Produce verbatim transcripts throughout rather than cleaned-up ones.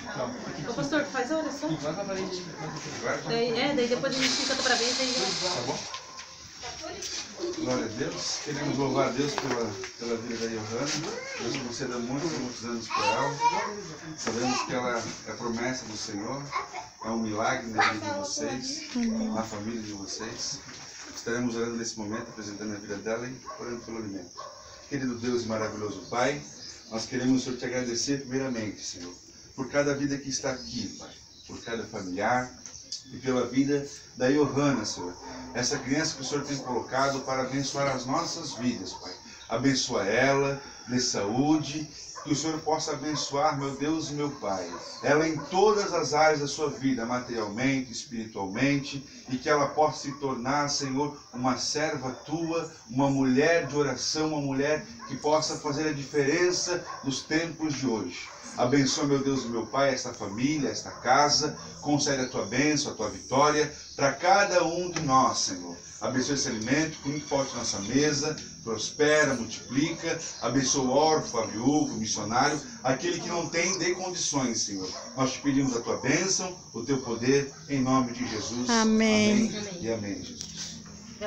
Ô pastor, faz a oração. Daí, é, daí depois a gente canta parabéns aí. Tá bom? Glória a Deus. Queremos louvar a Deus pela, pela vida da Johanna. Deus conceda muitos e muitos anos para ela. Sabemos que ela é promessa do Senhor. É um milagre na vida de vocês, na família de vocês. Estaremos orando nesse momento, apresentando a vida dela e orando pelo alimento. Querido Deus e maravilhoso Pai, nós queremos, Senhor, te agradecer primeiramente, Senhor, por cada vida que está aqui, Pai, por cada familiar e pela vida da Johanna, Senhor. Essa criança que o Senhor tem colocado para abençoar as nossas vidas, Pai. Abençoa ela, dê saúde, que o Senhor possa abençoar, meu Deus e meu Pai, ela em todas as áreas da sua vida, materialmente, espiritualmente, e que ela possa se tornar, Senhor, uma serva tua, uma mulher de oração, uma mulher que possa fazer a diferença nos tempos de hoje. Abençoa, meu Deus e meu Pai, esta família, esta casa, concede a tua bênção, a tua vitória para cada um de nós, Senhor. Abençoa esse alimento, que nunca falte nossa mesa, prospera, multiplica, abençoa o órfão, a viúva, o missionário, aquele que não tem, dê condições, Senhor. Nós te pedimos a tua bênção, o teu poder, em nome de Jesus. Amém. Amém, amém. E amém, Jesus.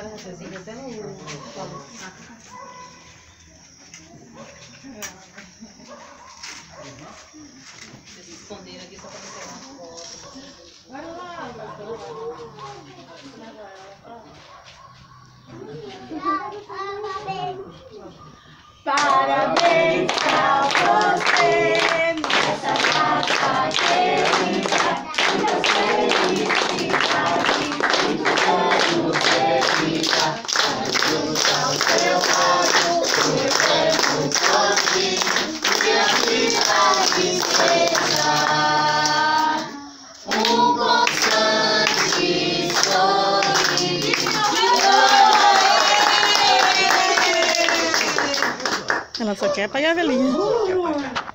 Vocês esconderam aqui só para não pegar uma foto. Vai lá, parabéns pra você nessa data querida, muitas felicidades, muitos anos de vida. Ajuda ao seu lado, o eterno sozinho, e a vida seja um constante sorriso. Ela só quer apagar a velhinha.